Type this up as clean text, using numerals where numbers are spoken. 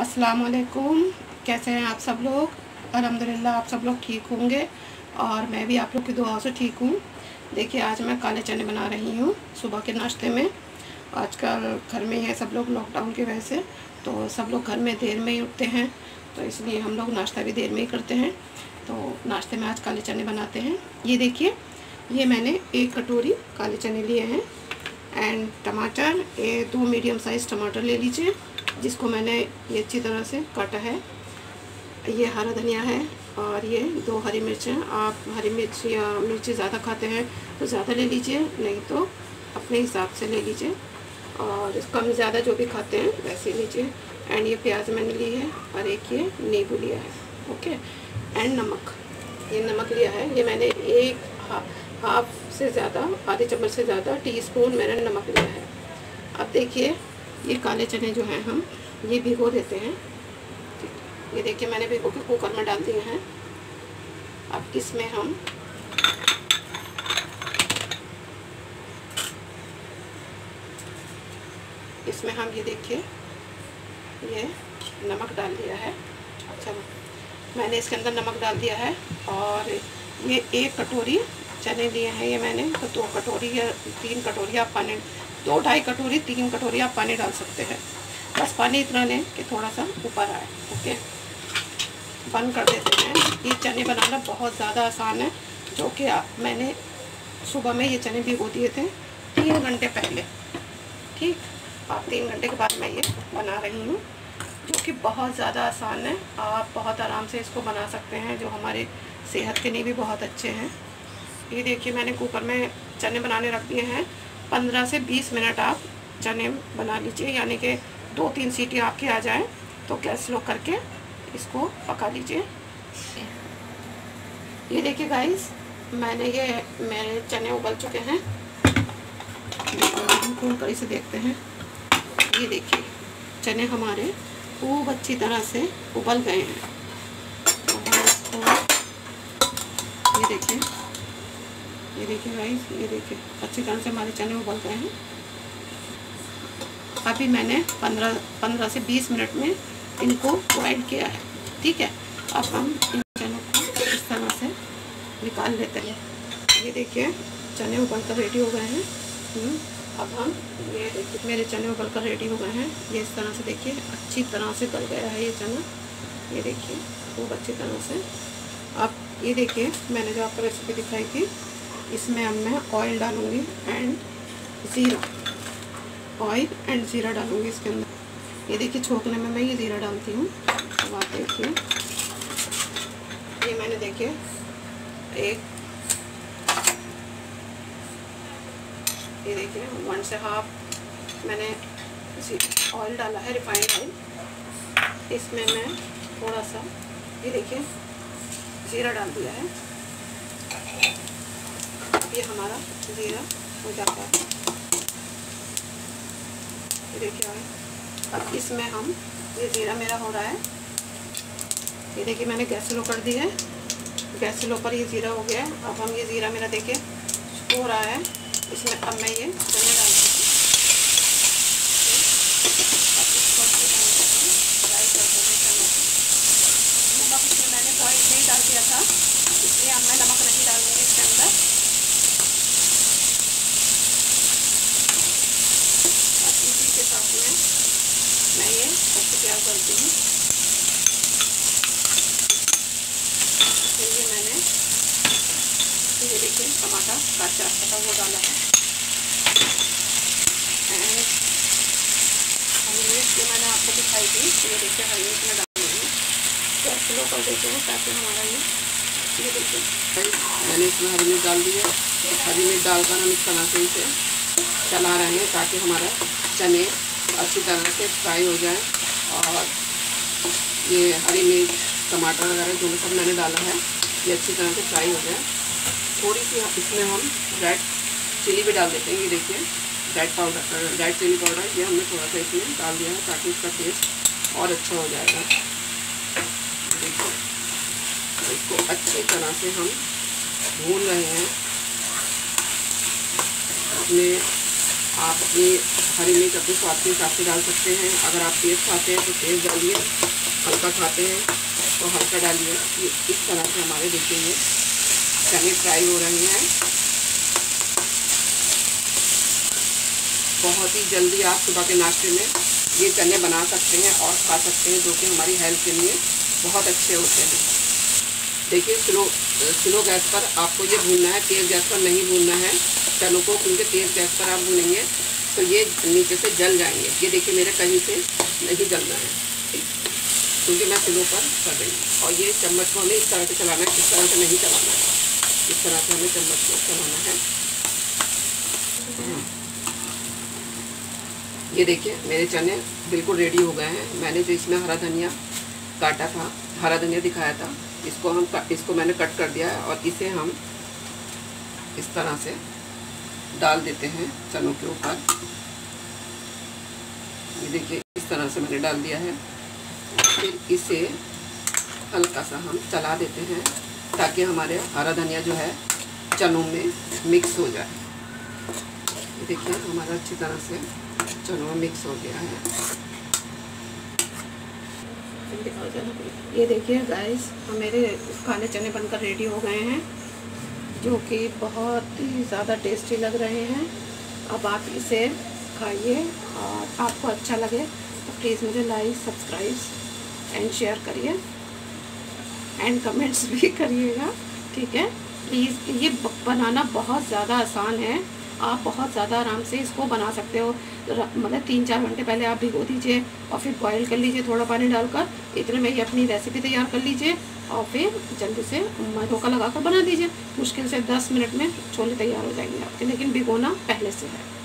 अस्सलाम वालेकुम। कैसे हैं आप सब लोग? अल्हम्दुलिल्लाह आप सब लोग ठीक होंगे और मैं भी आप लोग की दुआओं से ठीक हूँ। देखिए आज मैं काले चने बना रही हूँ सुबह के नाश्ते में। आजकल घर में ही है सब लोग लॉकडाउन की वजह से, तो सब लोग घर में देर में ही उठते हैं, तो इसलिए हम लोग नाश्ता भी देर में ही करते हैं। तो नाश्ते में आज काले चने बनाते हैं। ये देखिए, ये मैंने 1 कटोरी काले चने लिए हैं एंड टमाटर, ये 2 मीडियम साइज़ टमाटर ले लीजिए जिसको मैंने ये अच्छी तरह से काटा है। ये हरा धनिया है और ये 2 हरी मिर्च हैं। आप हरी मिर्च या मिर्ची ज़्यादा खाते हैं तो ज़्यादा ले लीजिए, नहीं तो अपने हिसाब से ले लीजिए, और कम ज़्यादा जो भी खाते हैं वैसे लीजिए। एंड ये प्याज मैंने ली है और एक ये नींबू लिया है। ओके, एंड नमक, ये नमक लिया है। ये मैंने हाफ से ज़्यादा, आधे चम्मच से ज़्यादा टीस्पून मैंने नमक लिया है। अब देखिए, ये काले चने जो हैं हम ये भिगो देते हैं। ये देखिए मैंने भिगो के कुकर में डाल दिए हैं। अब इसमें हम ये देखिए ये नमक डाल दिया है। अच्छा, मैंने इसके अंदर नमक डाल दिया है। और ये 1 कटोरी चने लिए हैं ये मैंने, तो 2 कटोरी या 3 कटोरी आप पानी, 2-2.5 कटोरी 3 कटोरी आप पानी डाल सकते हैं। बस पानी इतना लें कि थोड़ा सा ऊपर आए। ओके, बंद कर देते हैं। ये चने बनाना बहुत ज़्यादा आसान है, जो कि मैंने सुबह में ये चने भिगो दिए थे 3 घंटे पहले। ठीक, आप 3 घंटे के बाद मैं ये बना रही हूँ, जो कि बहुत ज़्यादा आसान है। आप बहुत आराम से इसको बना सकते हैं, जो हमारे सेहत के लिए भी बहुत अच्छे हैं। ये देखिए मैंने कुकर में चने बनाने रख दिए हैं। 15 से 20 मिनट आप चने बना लीजिए, यानी कि 2-3 सीटी आपके आ जाए तो गैस स्लो करके इसको पका लीजिए। ये देखिए गाइस, मेरे चने उबल चुके हैं। खोल कर इसे देखते हैं। ये देखिए चने हमारे खूब अच्छी तरह से उबल गए हैं। ये देखिए गाइस, ये देखिए अच्छी तरह से हमारे चने उबल गए हैं। अभी मैंने 15 से 20 मिनट में इनको बॉइल किया है। ठीक है, अब हम इन चनों को इस तरह से निकाल लेते हैं। ये देखिए चने उबल कर रेडी हो गए हैं। अब हम, ये देखिए मेरे चने उबल कर रेडी हो गए हैं। ये इस तरह से देखिए अच्छी तरह से गल गया है ये चना। ये देखिए खूब अच्छी तरह से। अब ये देखिए मैंने जो आपको रेसिपी दिखाई थी, इसमें अब मैं ऑयल डालूँगी एंड ज़ीरा, ऑयल एंड ज़ीरा डालूँगी इसके अंदर। ये देखिए छोंकने में मैं ये ज़ीरा डालती हूँ। अब आप देखिए, ये मैंने देखिए ये देखिए 1 से हाफ मैंने ऑयल डाला है, रिफाइंड ऑयल। इसमें मैं थोड़ा सा, ये देखिए ज़ीरा डाल दिया है। अब ये हमारा ज़ीरा हो जाता है। ये देखिए, अब इसमें हम, ये ज़ीरा मेरा हो रहा है। ये देखिए मैंने गैस स्लो कर दी है। गैस स्लो पर ये ज़ीरा हो गया है। अब हम, ये ज़ीरा मेरा देखिए हो रहा है। इसमें अब मैं ये चने डाल दूँगी। फ्राई कर दूँगी चनों को। नमक इसमें मैंने बॉइल नहीं डाल दिया था, इसलिए अब मैं नमक नहीं डालूँगी इसके अंदर। अब इसी के साथ में मैं ये कच्ची प्याज डालती हूँ। ये मैंने, ये देखिए टमाटर कच्चा था वो डाला है। एंड हरी मिर्च जो मैंने आपको दिखाई थी, ये देखिए हरी मिर्च में डाल देंगे। गैस स्लो कर देते हैं ताकि हमारा ये देखिए मैंने इसमें हरी मिर्च डाल दी है। हरी मिर्च डालकर हम इस तरह से इसे चला रहे हैं ताकि हमारा चने अच्छी तरह से फ्राई हो जाए। और ये हरी मिर्च, टमाटर वगैरह जो सब मैंने डाला है ये अच्छी तरह से फ्राई हो जाए। थोड़ी सी इसमें हम रेड चिली भी डाल देते हैं। ये देखिए रेड चिली पाउडर ये हमने थोड़ा सा इसमें डाल दिया है ताकि इसका टेस्ट और अच्छा हो जाएगा। देखिए इसको अच्छी तरह से हम भून रहे हैं। इसमें आप अपनी हरी मिर्च अपने स्वाद के हिसाब से डाल सकते हैं। अगर आप तेज़ खाते हैं तो तेज़ डालिए, हल्का खाते हैं तो हल्का डालिए। ये इस तरह से हमारे देखिए ये चने फ्राई हो रहे हैं। बहुत ही जल्दी आप सुबह के नाश्ते में ये चने बना सकते हैं और खा सकते हैं, जो कि हमारी हेल्थ के लिए बहुत अच्छे होते हैं। देखिए स्लो गैस पर आपको ये भूनना है, तेज़ गैस पर नहीं भूनना है चनों को, क्योंकि तेज़ गैस पर आप भूनेंगे तो ये नीचे से जल जाएंगे। ये देखिए मेरे कहीं से नहीं जल रहा है, क्योंकि मैं स्लो पर कर रही हूँ। और ये चम्मच को हमें इस तरह से चलाना है, इस तरह से नहीं चलाना है, इस तरह से हमें चम्मच को चलाना है। ये देखिए मेरे चने बिल्कुल रेडी हो गए हैं। मैंने जो इसमें हरा धनिया काटा था, हरा धनिया दिखाया था, इसको मैंने कट कर दिया है और इसे हम इस तरह से डाल देते हैं चनों के ऊपर। ये देखिए इस तरह से मैंने डाल दिया है। फिर इसे हल्का सा हम चला देते हैं ताकि हमारे हरा धनिया जो है चनों में मिक्स हो जाए। ये देखिए हमारा अच्छी तरह से चनों में मिक्स हो गया है। ये देखिए गाइस, मेरे काले चने बनकर रेडी हो गए हैं, जो कि बहुत ही ज़्यादा टेस्टी लग रहे हैं। अब आप इसे खाइए और आपको अच्छा लगे तो प्लीज़ मुझे लाइक, सब्सक्राइब एंड शेयर करिए एंड कमेंट्स भी करिएगा, ठीक है। प्लीज़ ये बनाना बहुत ज़्यादा आसान है, आप बहुत ज़्यादा आराम से इसको बना सकते हो। मतलब 3-4 घंटे पहले आप भिगो दीजिए और फिर बॉईल कर लीजिए थोड़ा पानी डालकर। इतने में ही अपनी रेसिपी तैयार कर लीजिए और फिर जल्दी से धोखा लगाकर बना दीजिए। मुश्किल से 10 मिनट में छोले तैयार हो जाएंगे आपके, लेकिन भिगोना पहले से है।